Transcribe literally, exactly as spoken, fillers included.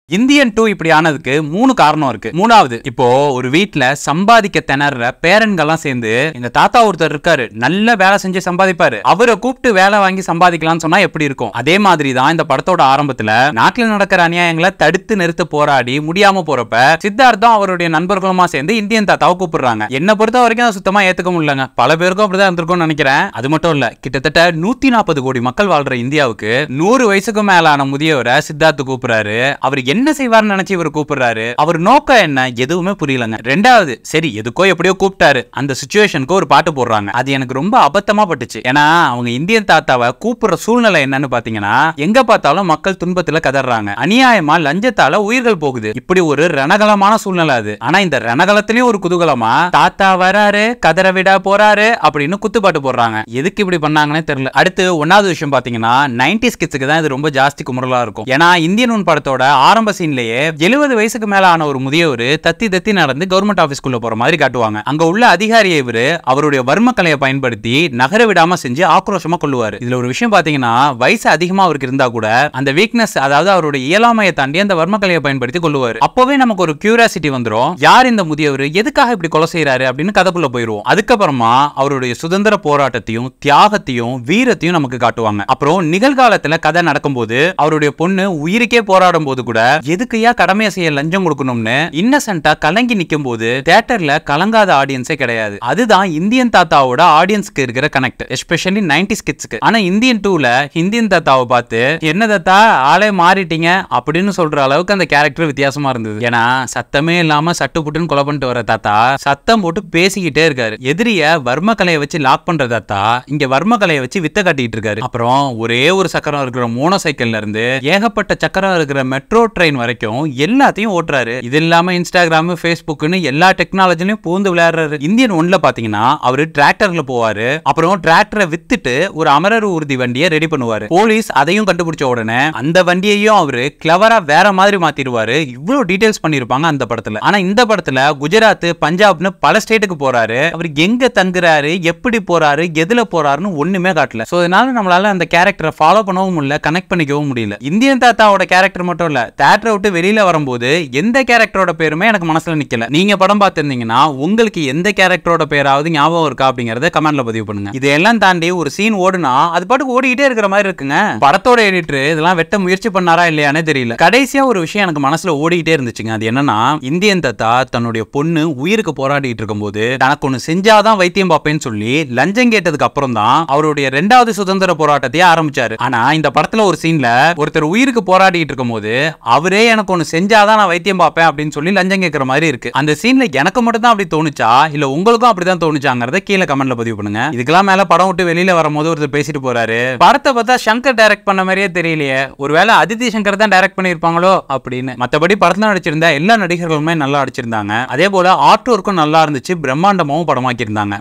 Indian two இப்படி ஆனதுக்கு மூணு காரணம் இருக்கு. மூணாவது, இப்போ ஒரு வீட்ல சம்பாதிக்க திணற பேரன்கள்லாம் சேர்ந்து எங்க தாத்தா ஒருத்தர் இருக்காரு, நல்ல வேலை செஞ்சு சம்பாதிப்பாரு, அவரை கூப்பிட்டு வேலை வாங்கி சம்பாதிக்கலாம்னு சொன்னா எப்படி இருக்கும்? அதே மாதிரி தான் இந்த படத்தோட ஆரம்பத்துல நாட்டுல நடக்கிற அநியாயங்களை தடுத்து நிறுத்த போராடி முடியாம போறப்ப சித்தார்த்தும் அவருடைய நண்பர்களுமா சேர்ந்து இந்தியன் தாத்தாவை கூப்பிடுறாங்க. என்ன பொறுத்த வரைக்கும் சுத்தமா ஏத்துக்க முடியலங்க. பல பேருக்கும் அப்படிதான் இருந்திருக்கும்னு நினைக்கிறேன். அது மட்டும் இல்ல, கிட்டத்தட்ட நூத்தி நாற்பது கோடி மக்கள் வாழ்ற இந்தியாவுக்கு நூறு வயசுக்கு மேலான முதியவரை சித்தார்த்து கூப்பிடுறாரு. அவர் என்ன செய்வார்னு நினைச்சு இவர் கூப்பிடுறாரு. அவர் நோக்கம் என்ன எதுவுமே புரியலங்க. ரெண்டாவது, சரி எதுக்கோ எப்படியோ கூப்பிட்டாரு, அந்த சிச்சுவேஷனுக்கு ஒரு பாட்டு போடுறாங்க. அது எனக்கு ரொம்ப அபத்தமா பட்டுச்சு. ஏன்னா அவங்க இந்தியன் தாத்தாவை கூப்பிடுற சூழ்நிலை என்னன்னு பாத்தீங்கன்னா, எங்க பார்த்தாலும் மக்கள் துன்பத்துல கதறாங்க, அநியாயமா லஞ்சத்தால உயிர்கள் போகுது. இப்படி ஒரு ரணகலமான சூழ்நிலை அது. ஆனா இந்த ரணகலத்திலயும் ஒரு குதூகலமா தாத்தா வராரு, கதற விட போறாரு அப்படின்னு குத்துப்பாட்டு போடுறாங்க. எதுக்கு இப்படி பண்ணாங்கன்னே தெரியல. அடுத்து ஒன்னாவது விஷயம் பாத்தீங்கன்னா, நைன்டிஸ் கிட்ஸ்க்கு தான் இது ரொம்ப ஜாஸ்தி குமுறலா இருக்கும். ஏன்னா இந்தியன் ஒன் படத்தோட ஆரம்ப சீன்லயே எழுபது வயசுக்கு மேல ஆன ஒரு முதியவர் தத்தி தத்தி நடந்து கவர்மெண்ட் ஆபீஸ்க்குள்ள போற மாதிரி காட்டுவாங்க. அங்க உள்ள அதிகாரியை இவரு அவருடைய வர்ம கலையை பயன்படுத்தி நகர விடாம செஞ்சு ஆக்ரோஷமா கொள்ளுவாரு. இதுல ஒரு விஷயம் பாத்தீங்கன்னா, வயசு அதிகமா அவருக்கு இருந்தா கூட அந்த வீக்னஸ், அதாவது அவருடைய இயலாமையை தாண்டி அந்த வர்ம கலையை பயன்படுத்தி கொள்ளுவாரு. அப்பவே நமக்கு ஒரு கியூரியாசிட்டி வந்துரும், யார் இந்த முதியவர், எதுக்காக இப்படி கொலை செய்யறாரு அப்படின்னு கதைக்குள்ள போயிருவோம். அதுக்கப்புறமா அவருடைய சுதந்திர போராட்டத்தையும் தியாகத்தையும் வீரத்தையும் நமக்கு காட்டுவாங்க. அப்புறம் நிகழ்காலத்துல கதை நடக்கும்போது அவருடைய பொண்ணு உயிருக்கே போராடும் போது கூட எதுக்கையா கடமையை செய்ய லஞ்சம் கொடுக்கணும்னு இன்னசென்ட்டா கலங்கி நிக்கும் போது தியேட்டர்ல கலங்காத ஆடியன்ஸே கிடையாது. அதுதான் இந்தியன் தாத்தாவோட ஆடியன்ஸ்க்கு இருக்கிற கனெக்ட், எஸ்பெஷலி நைன்டிஸ் கிட்ஸ்க்கு. ஆனா இந்தியன் டூல இந்தியன் தாத்தாவை பார்த்து என்ன தாத்தா ஆளே மாறிட்டீங்க அப்படின்னு சொல்ற அளவுக்கு அந்த கேரக்டர் வித்தியாசமா இருந்தது. ஏன்னா சத்தமே இல்லாம சட்டு புட்டுன்னு கொலை பண்ணிட்டு வர தாத்தா சத்தம் போட்டு பேசிக்கிட்டே இருக்காரு. எதிரிய வர்ம கலையை வச்சு லாக் பண்ற தாத்தா இங்க வர்ம கலையை வச்சு வித்த காட்டிட்டு இருக்காரு. அப்புறம் ஒரே ஒரு சக்கரம் இருக்கிற மோனோ சைக்கிள்ல இருந்து ஏகப்பட்ட சக்கரம் இருக்கிற மெட்ரோ ட்ரெயின் வரைக்கும் எல்லாத்தையும் ஓட்டுறாரு. இது இல்லாம இன்ஸ்டாகிராம், ஃபேஸ்புக்னு எல்லா டெக்னாலஜிலையும் பூந்து விளையாடுறாரு. இந்தியன் ஒன்ல பாத்தீங்கன்னா அவரு டிராக்டர்ல போவாரு, அப்புறம் டிராக்டரை வித்துட்டு ஒரு அமரர் ஊர்தி வண்டியை ரெடி பண்ணுவாரு. போலீஸ் அதையும் கண்டுபிடிச்ச உடனே அந்த வண்டியையும் அவரு கிளவரா வேற மாதிரி மாத்திடுவாரு. இவ்வளவு டீடைல்ஸ் பண்ணிருப்பாங்க அந்த படத்துல. ஆனா இந்த படத்துல குஜராத், பஞ்சாப்னு பல ஸ்டேட்டுக்கு போறாரு. அவர் எங்க தங்குறாரு, எப்படி போறாரு, எதுல போறாருன்னு ஒண்ணுமே காட்டல. சோ அதனால நம்மளால அந்த கேரக்டரை ஃபாலோ பண்ணவும் முடியல, கனெக்ட் பண்ணிக்கவும் முடியல. இந்தியன் தாத்தாவோட கேரக்டர் மட்டும் இல்ல, தியேட்டரை விட்டு வெளியில வரும்போது எந்த கேரக்டரோட பேருமே எனக்கு மனசுல நிக்கல. நீங்க படம் பார்த்திருந்தீங்கன்னா உங்களுக்கு எந்த கேரக்டரோட பேராவது ஞாபகம் இருக்கா அப்படிங்கறத கமெண்ட்ல பதிவு பண்ணுங்க. இதெல்லாம் தாண்டி ஒரு சீன் ஓடுனா அது பாட்டுக்கு ஓடிக்கிட்டே இருக்கிற மாதிரி இருக்குங்க. படத்தோட எடிட்டர் இதெல்லாம் வெட்ட முயற்சி பண்ணாரா இல்லையானே தெரியல. கடைசியா ஒரு விஷயம் எனக்கு மனசுல ஓடிக்கிட்டே இருந்துச்சுங்க. அது என்னன்னா, இந்தியன் தாத்தா தன்னுடைய பொண்ணு உயிருக்கு போராடிட்டு இருக்கும்போது தனக்கு ஒண்ணு செஞ்சாதான் வைத்தியம் பார்ப்பேன்னு சொல்லி லஞ்சம் கேட்டதுக்கு அப்புறம் தான் அவருடைய ரெண்டாவது சுதந்திர போராட்டத்தையே ஆரம்பிச்சாரு. ஆனா இந்த படத்துல ஒரு சீன்ல ஒருத்தர் உயிருக்கு போராடிட்டு இருக்கும்போது அவரே எனக்கு ஒண்ணு செஞ்சாதான் நான் வைத்தியம் பார்ப்பேன் அப்படின்னு சொல்லி லஞ்சம் கேட்கிற மாதிரி இருக்கு. அந்த சீன்ல எனக்கு மட்டும் தான் அப்படி தோணுச்சா இல்ல உங்களுக்கும் அப்படிதான் தோணுச்சாங்கறத கீழே கமெண்ட்ல பதிவு பண்ணுங்க. இதுக்கெல்லாம் மேல படம் விட்டு வெளியில வரும்போது ஒருத்தர் பேசிட்டு போறாரு, படத்தை பார்த்தா சங்கர் டைரக்ட் பண்ண மாதிரியே தெரியலையே, ஒருவேளை அதித்தி சங்கர் தான் டைரக்ட் பண்ணிருப்பாங்களோ அப்படின்னு. மத்தபடி படத்துல நடிச்சிருந்த எல்லா நடிகர்களுமே நல்லா நடிச்சிருந்தாங்க. அதே போல ஆர்ட் ஒர்க்கும் நல்லா இருந்துச்சு, பிரம்மாண்டமாவும் படமாக்கி இருந்தாங்க.